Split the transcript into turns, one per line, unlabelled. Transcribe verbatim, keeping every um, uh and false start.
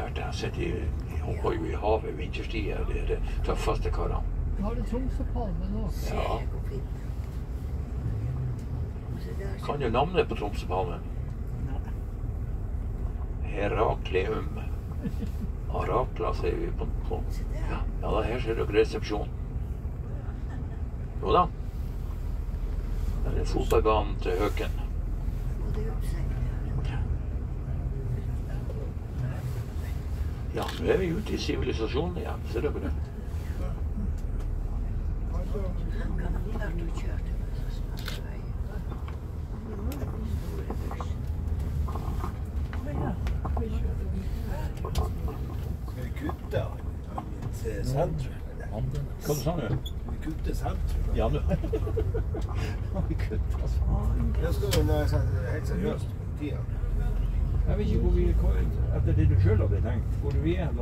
klart det. Så de hopper jo i havet vinterstid, det er det tøffeste karene.
Har du Tromsøpalmen nå?
Ja. Kan du navnet på Tromsøpalmen? Herakleum. Arakla sier vi på, på. Ja, ja da, her ser dere resepsjon. Jo da. Det er fotballbanen til Høken. Ja, nå er vi ute i sivilisasjonen igjen, ser dere det?
Kutte sentrum.
Hva sa du?
Kutte sentrum.
Ja, nå. Vi kutter, altså.
Det skal jo være helt seriøst. Tida.
Jeg vet ikke hvor vi, etter det du selv hadde tenkt, hvor vi er.